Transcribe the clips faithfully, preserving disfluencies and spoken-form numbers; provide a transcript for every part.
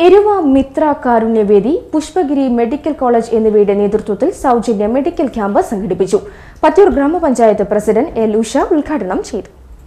Eruva Mithra Karunyavedi, Pushpagiri medical college എന്നിവയുടെ നേതൃത്വത്തിൽ സൗജന്യ മെഡിക്കൽ ക്യാമ്പ് സംഘടിപ്പിച്ചു. പത്തിയൂർ ഗ്രാമപഞ്ചായത്ത് പ്രസിഡന്റ് എൽ ഉഷ ഉദ്ഘാടനം ചെയ്തു.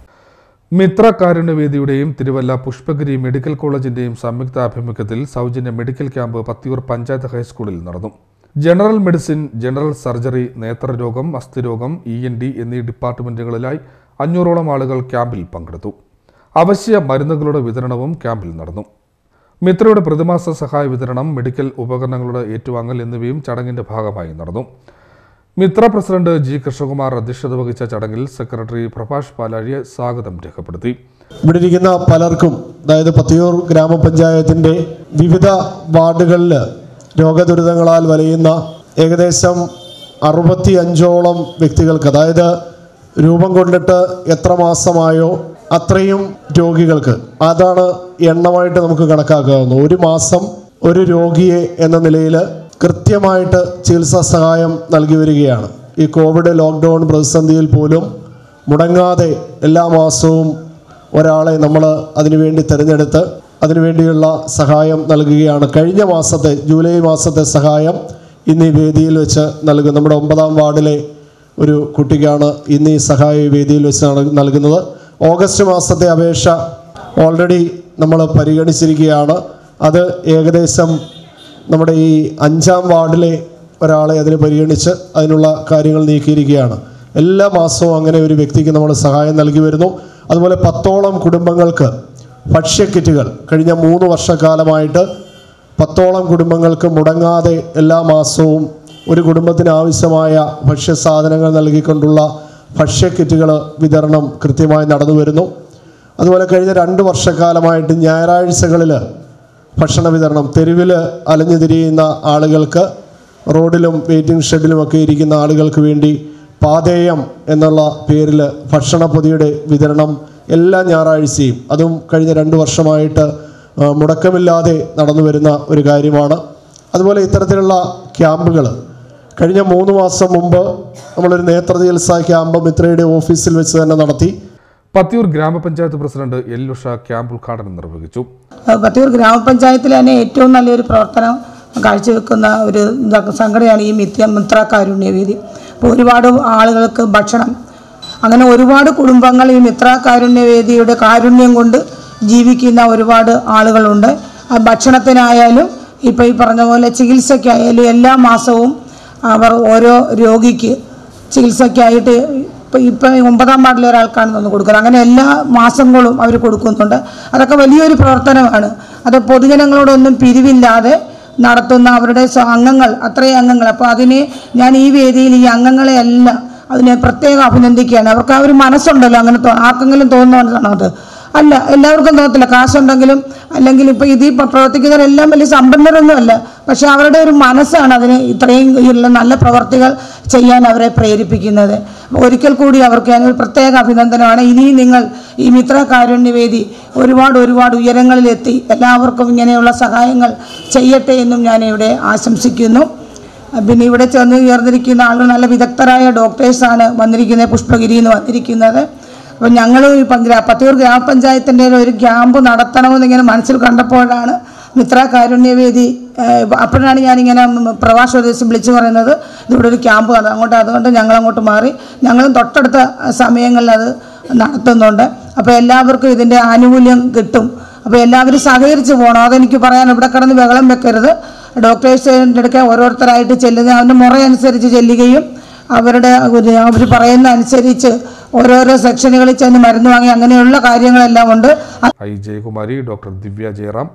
മിത്ര കാരുണ്യവേദിയുടെയും തിരുവല്ല പുഷ്പഗിരി മെഡിക്കൽ കോളേജിന്റെയും സംയുക്ത ആഭിമുഖ്യത്തിൽ സൗജന്യ മെഡിക്കൽ ക്യാമ്പ് പത്തിയൂർ പഞ്ചായത്ത് ഹൈസ്കൂളിൽ നടന്നു. ജനറൽ മെഡിസിൻ, ജനറൽ സർജറി, നേത്രരോഗം, അസ്ഥിരോഗം, ഇ എൻ ഡി എന്നീ ഡിപ്പാർട്ട്മെന്റുകളിലായി അഞ്ഞൂറോളം ആളുകൾ ക്യാമ്പിൽ പങ്കെടുത്തു. അവശ്യ മരുന്നുകളുടെ വിതരണവും ക്യാമ്പിൽ നടന്നു. മിത്രയുടെ പ്രതിമാസ സഹായ വിതരണം, മെഡിക്കൽ ഉപകരണങ്ങളുടെ ഏറ്റുവാങ്ങൽ എന്നിവയും ചടങ്ങിന്റെ ഭാഗമായി നടന്നു. മിത്ര പ്രസിഡന്റ് ജി കൃഷ്ണകുമാർ അധ്യക്ഷത വഹിച്ച ചടങ്ങിൽ സെക്രട്ടറി പ്രഭാഷ് പാലാഴിയെ സ്വാഗതം രേഖപ്പെടുത്തി. ഇവിടെ ഇരിക്കുന്ന പലർക്കും, അതായത് പത്തിയൂർ ഗ്രാമപഞ്ചായത്തിന്റെ വിവിധ വാർഡുകളിൽ രോഗദുരിതങ്ങളാൽ വലയുന്ന ഏകദേശം അറുപത്തി അഞ്ചോളം വ്യക്തികൾക്ക്, അതായത് രൂപം കൊണ്ടിട്ട് എത്ര മാസമായോ അത്രയും രോഗികൾക്ക്, അതാണ് എണ്ണമായിട്ട് നമുക്ക് കണക്കാക്കാവുന്നത്. ഒരു മാസം ഒരു രോഗിയെ എന്ന നിലയിൽ കൃത്യമായിട്ട് ചികിത്സാ സഹായം നൽകി വരികയാണ്. ഈ കോവിഡ് ലോക്ക്ഡൗൺ പ്രതിസന്ധിയിൽ പോലും മുടങ്ങാതെ എല്ലാ മാസവും ഒരാളെ നമ്മൾ അതിനുവേണ്ടി തിരഞ്ഞെടുത്ത് അതിനുവേണ്ടിയുള്ള സഹായം നൽകുകയാണ്. കഴിഞ്ഞ മാസത്തെ ജൂലൈ മാസത്തെ സഹായം ഇന്ന് ഈ വേദിയിൽ വെച്ച് നൽകും. നമ്മുടെ ഒമ്പതാം വാർഡിലെ ഒരു കുട്ടിക്കാണ് ഇന്ന് ഈ സഹായ വേദിയിൽ വെച്ചാണ് നൽകുന്നത്. ഓഗസ്റ്റ് മാസത്തെ അപേക്ഷ ഓൾറെഡി നമ്മൾ പരിഗണിച്ചിരിക്കുകയാണ്. അത് ഏകദേശം നമ്മുടെ ഈ അഞ്ചാം വാർഡിലെ ഒരാളെ അതിന് പരിഗണിച്ച് അതിനുള്ള കാര്യങ്ങൾ നീക്കിയിരിക്കുകയാണ്. എല്ലാ മാസവും അങ്ങനെ ഒരു വ്യക്തിക്ക് നമ്മൾ സഹായം നൽകി വരുന്നു. അതുപോലെ പത്തോളം കുടുംബങ്ങൾക്ക് ഭക്ഷ്യക്കിറ്റുകൾ കഴിഞ്ഞ മൂന്ന് വർഷക്കാലമായിട്ട് പത്തോളം കുടുംബങ്ങൾക്ക് മുടങ്ങാതെ എല്ലാ മാസവും ഒരു കുടുംബത്തിന് ആവശ്യമായ ഭക്ഷ്യസാധനങ്ങൾ നൽകിക്കൊണ്ടുള്ള ഭക്ഷ്യക്കിറ്റുകൾ വിതരണം കൃത്യമായി നടന്നു വരുന്നു. അതുപോലെ കഴിഞ്ഞ രണ്ട് വർഷക്കാലമായിട്ട് ഞായറാഴ്ചകളിൽ ഭക്ഷണ വിതരണം, തെരുവിൽ അലഞ്ഞു തിരിയുന്ന ആളുകൾക്ക്, റോഡിലും വെയിറ്റിംഗ് ഷെഡിലുമൊക്കെ ഇരിക്കുന്ന ആളുകൾക്ക് വേണ്ടി പാതേയം എന്നുള്ള പേരിൽ ഭക്ഷണ പൊതിയുടെ വിതരണം എല്ലാ ഞായറാഴ്ചയും, അതും കഴിഞ്ഞ രണ്ട് വർഷമായിട്ട് മുടക്കമില്ലാതെ നടന്നു വരുന്ന ഒരു കാര്യമാണ്. അതുപോലെ ഇത്തരത്തിലുള്ള ക്യാമ്പുകൾ കഴിഞ്ഞ മൂന്ന് മാസം മുമ്പ് നമ്മളൊരു നേത്ര ചികിത്സാ ക്യാമ്പ് മിത്രയുടെ ഓഫീസിൽ വെച്ച് തന്നെ നടത്തി. പത്തിയൂർ ഗ്രാമപഞ്ചായത്ത് പ്രസിഡന്റ് എൽ ഉഷ ക്യാമ്പ് ഉദ്ഘാടനം നിർവഹിച്ചു. പത്തിയൂർ ഗ്രാമപഞ്ചായത്തിൽ തന്നെ ഏറ്റവും നല്ലൊരു പ്രവർത്തനം കാഴ്ചവെക്കുന്ന ഒരു സംഘടനയാണ് ഈ മിത്ര മിത്ര കാരുണ്യവേദി. അപ്പോൾ ഒരുപാട് ആളുകൾക്ക് ഭക്ഷണം, അങ്ങനെ ഒരുപാട് കുടുംബങ്ങൾ ഈ മിത്ര കാരുണ്യവേദിയുടെ കാരുണ്യം കൊണ്ട് ജീവിക്കുന്ന ഒരുപാട് ആളുകളുണ്ട്. ആ ഭക്ഷണത്തിനായാലും ഇപ്പോൾ ഈ പറഞ്ഞ പോലെ ചികിത്സയ്ക്കായാലും എല്ലാ മാസവും അവർ ഓരോ രോഗിക്ക് ചികിത്സയ്ക്കായിട്ട് ഇപ്പോൾ ഇപ്പം ഒമ്പതാം വാർഡിലെ ഒരാൾക്കാണ് തന്നു കൊടുക്കുന്നത്. അങ്ങനെ എല്ലാ മാസങ്ങളും അവർ കൊടുക്കുന്നുണ്ട്. അതൊക്കെ വലിയൊരു പ്രവർത്തനമാണ്. അത് പൊതുജനങ്ങളോടൊന്നും പിരിവില്ലാതെ നടത്തുന്ന അവരുടെ അംഗങ്ങൾ, അത്രയും അംഗങ്ങൾ. അപ്പോൾ അതിന് ഞാൻ ഈ വേദിയിൽ ഈ അംഗങ്ങളെ എല്ലാം അതിനെ പ്രത്യേകം അഭിനന്ദിക്കുകയാണ്. അവർക്ക് ആ ഒരു മനസ്സുണ്ടല്ലോ, അങ്ങനെ ആർക്കെങ്കിലും തോന്നുന്നതാണോ? അത് അല്ല, എല്ലാവർക്കും തോന്നത്തില്ല. കാശുണ്ടെങ്കിലും അല്ലെങ്കിൽ ഇപ്പോൾ ഇതിൽ പ്രവർത്തിക്കുന്നവരെല്ലാം വലിയ സമ്പന്നരൊന്നും അല്ല, പക്ഷെ അവരുടെ ഒരു മനസ്സാണ് അതിന് ഇത്രയും നല്ല പ്രവർത്തികൾ ചെയ്യാൻ അവരെ പ്രേരിപ്പിക്കുന്നത്. ഒരിക്കൽ കൂടി അവർക്ക് ഒരു പ്രത്യേക അഭിനന്ദനമാണ്. ഇനിയും നിങ്ങൾ ഈ മിത്ര കാരുണ്യവേദി ഒരുപാട് ഒരുപാട് ഉയരങ്ങളിലെത്തി എല്ലാവർക്കും ഇങ്ങനെയുള്ള സഹായങ്ങൾ ചെയ്യട്ടെ എന്നും ഞാൻ ഇവിടെ ആശംസിക്കുന്നു. പിന്നെ ഇവിടെ ചെന്ന് ഉയർന്നിരിക്കുന്ന ആളുകൾ നല്ല വിദഗ്ധരായ ഡോക്ടേഴ്സാണ് വന്നിരിക്കുന്നത്, പുഷ്പഗിരിയിൽ നിന്ന് വന്നിരിക്കുന്നത്. അപ്പോൾ ഞങ്ങൾ ഈ പത്തിയൂർ ഗ്രാമപഞ്ചായത്തിൻ്റെ ഒരു ക്യാമ്പ് നടത്തണമെന്ന് ഇങ്ങനെ മനസ്സിൽ കണ്ടപ്പോഴാണ് മിത്ര കാരുണ്യവേദി, അപ്പോഴാണ് ഞാനിങ്ങനെ പ്രവാസ ഉദ്ദേശം വിളിച്ചു പറയുന്നത് ഇതിവിടെ ഒരു ക്യാമ്പ് ആണ്. അങ്ങോട്ട് അതുകൊണ്ട് ഞങ്ങളങ്ങോട്ട് മാറി ഞങ്ങളും തൊട്ടടുത്ത സമയങ്ങളിൽ അത് നടത്തുന്നുണ്ട്. അപ്പോൾ എല്ലാവർക്കും ഇതിൻ്റെ ആനുകൂല്യം കിട്ടും. അപ്പോൾ എല്ലാവരും സഹകരിച്ച് പോകണം. അതെനിക്ക് പറയാൻ, ഇവിടെ കിടന്ന് ബഹളം വെക്കരുത്. ഡോക്ടേഴ്സിൻ്റെ അടുക്കെ ഓരോരുത്തരായിട്ട് ചെല്ലുന്ന അതിൻ്റെ മുറയനുസരിച്ച് ചെല്ലുകയും അവരുടെ അവർ പറയുന്ന അനുസരിച്ച് ഓരോരോ സെക്ഷനുകളിൽ ചെന്ന് മരുന്ന് വാങ്ങി അങ്ങനെയുള്ള കാര്യങ്ങളെല്ലാം ഉണ്ട്. I Jayakumari, doctor Divya Jayaram,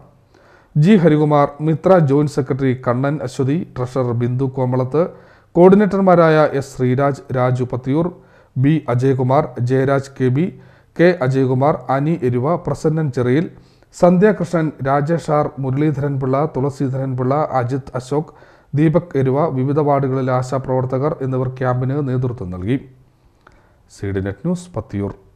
G Harikumar, Mithra joint secretary Kannan Aswathy, treasurer Bindu Komalath, കോർഡിനേറ്റർമാരായ S Sreeraj, Raju Pathiyoor, B Ajayakumar, Jayaraj K B, K Ajayakumar, Ani Eruva, Prasannan Cheriyil, Sandhyakrishnan, Rajesh R, Muraleedharan Pillai, Thulaseedharan Pillai, Ajith Ashok, Deepak Eruva, വിവിധ വാർഡുകളിലെ ആശാപ്രവർത്തകർ എന്നിവർ ക്യാമ്പിന് നേതൃത്വം നൽകി. C D net news, Pathiyoor.